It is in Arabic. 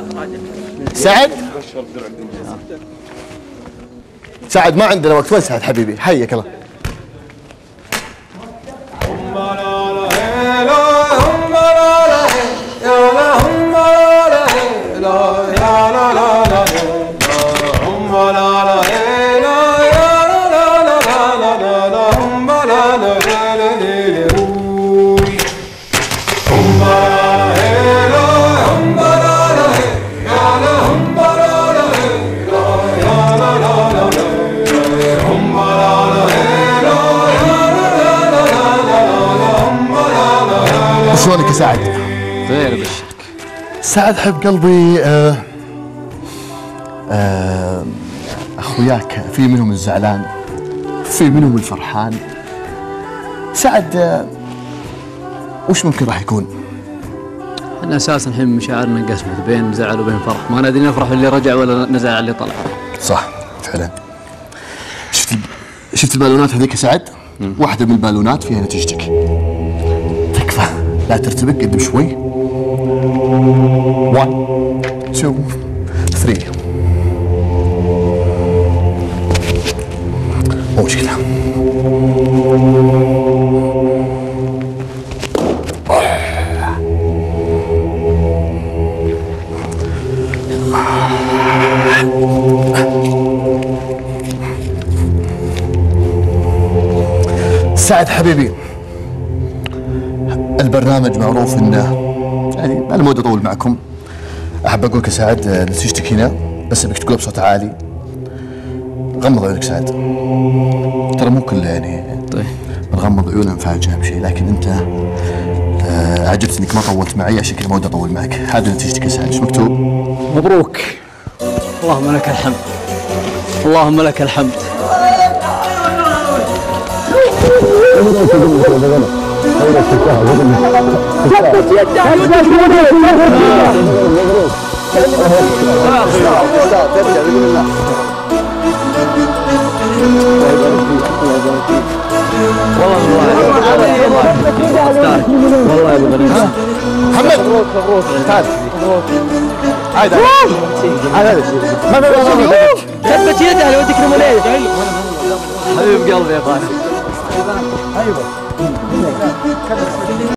سعد؟ سعد ما عندنا وقت. وين سعد حبيبي؟ حيك الله. شلونك يا سعد؟ خير ابشرك. سعد حب قلبي، اخوياك في منهم الزعلان، في منهم الفرحان. سعد وش ممكن راح يكون؟ احنا اساسا الحين مشاعرنا انقسمت بين زعل وبين فرح، ما ندري نفرح باللي رجع ولا نزعل على اللي طلع. صح فعلا. شفت البالونات هذيك يا سعد؟ واحدة من البالونات فيها نتيجتك. تكفى لا ترتبك، قدم شوي. 1 2 3. مو مشكلة. سعد حبيبي، البرنامج معروف انه يعني انا مود اطول معكم. احب اقول لك يا سعد نتيجتك هنا، بس ابيك تقول بصوت عالي. غمض عيونك سعد، ترى مو كل يعني طيب نغمض عيوننا نفاجئ بشيء، لكن انت عجبت انك ما طولت معي، عشان كذا ما ودي اطول معك. هذه نتيجتك يا سعد. ايش مكتوب؟ مبروك، اللهم لك الحمد، اللهم لك الحمد. والله محمد تعال عادي عادي. ثبت يده لو ودك نمونيه. حبيب قلبي يا طارق.